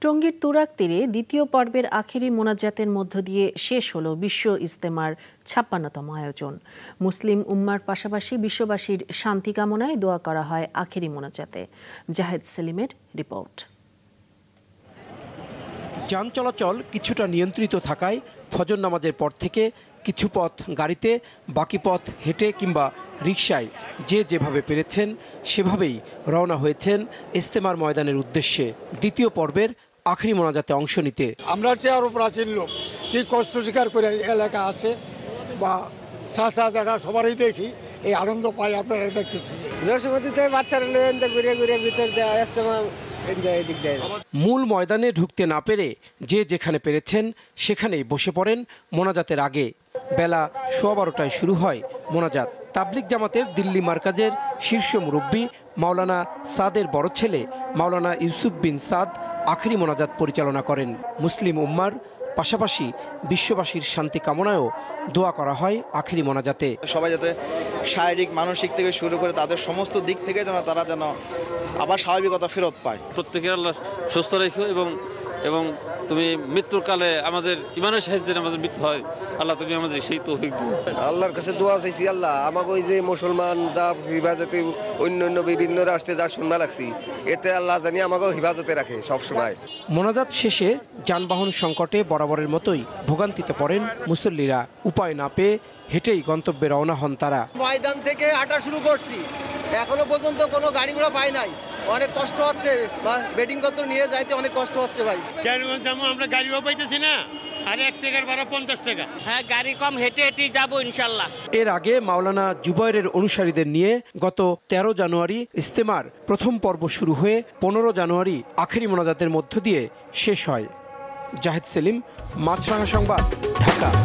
টঙ্গীর তুরাগ তীরে দ্বিতীয় পর্বের আখেরি মোনাজাতের মধ্য দিয়ে শেষ হলো বিশ্ব ইজতেমার ৫৬তম আয়োজন। মুসলিম উম্মার পাশাপাশি বিশ্ববাসীর শান্তি কামনায় দোয়া করা হয় আখেরি মোনাজাতে। জাহেদ সেলিমের রিপোর্ট। যান চলাচল কিছুটা নিয়ন্ত্রিত থাকায় ফজর নামাজের পর থেকে কিছু পথ গাড়িতে, বাকি পথ হেঁটে কিংবা রিকশায় যে যেভাবে পেরেছেন সেভাবেই রওনা হয়েছেন ইজতেমার ময়দানের উদ্দেশ্যে দ্বিতীয় পর্বের আখেরি মোনাজাতে অংশ নিতে। আমরা চেয়ে আরো প্রাচীন লোক কি কষ্ট স্বীকার করে এলাকা আছে বা চাষা যারা সবারই দেখি এই আনন্দ পাই। আপনারা দেখতেছি বাচ্চারা ঘুরে ঘুরে ভিতর মূল ময়দানে ঢুকতে না পেরে যে যেখানে পেরেছেন সেখানেই বসে পড়েন মোনাজাতের আগে। বেলা ১১:১২টায় শুরু হয় মোনাজাত। তাবলিগ জামাতের দিল্লি মার্কাজের শীর্ষ মুরব্বী মাওলানা সাদের বড় ছেলে মাওলানা ইউসুফ বিন সাদ আখেরি মোনাজাত পরিচালনা করেন। মুসলিম উম্মার পাশাপাশি বিশ্ববাসীর শান্তি কামনায়ও দোয়া করা হয় আখেরি মোনাজাতে। সবাই যাতে শারীরিক মানসিক থেকে শুরু করে তাদের সমস্ত দিক থেকে যেন তারা যেন আবার স্বাভাবিকতা ফেরত পায়। প্রত্যেকের আল্লাহ সুস্থ রেখো এবং তুমি মৃত্যুর কালে আমাদের ইমানের সাহায্যে আমাদের মৃত্যু হয়, আল্লাহ তুমি আমাদের সেই তৌফিক দিও। আল্লাহর কাছে দোয়া চাইছি, আল্লাহ আমাকে ওই যে মুসলমান যা হিফাজতে অন্য বিভিন্ন রাষ্ট্রে যা শুননা লাগছি, এতে আল্লাহ জানি আমাকেও হিফাজতে রাখে সবসময়। মোনাজাত শেষে যানবাহন সংকটে বরাবরের মতোই ভোগান্তিতে পড়েন মুসল্লিরা। উপায় না পেয়ে হেঁটেই গন্তব্যে রওনা হন তারা। ময়দান থেকে হাঁটা শুরু করছি, এখনো পর্যন্ত কোনো গাড়ি ঘোড়া পাই নাই, অনেক কষ্ট হচ্ছে, বেডিং পত্র নিয়ে যাইতে অনেক কষ্ট হচ্ছে ভাই। আমরা গাড়িও পাইতেছি না, আর 1 টাকার ভাড়া 50 টাকা। হ্যাঁ, গাড়ি কম, হেঁটে হেঁটে যাবো ইনশাল্লাহ। এর আগে মাওলানা জুবাইরের অনুসারীদের নিয়ে গত 13 জানুয়ারি ইজতেমার প্রথম পর্ব শুরু হয়ে 15 জানুয়ারি আখেরি মোনাজাতের মধ্য দিয়ে শেষ হয়। জাহেদ সেলিম, মাছরাঙা সংবাদ, ঢাকা।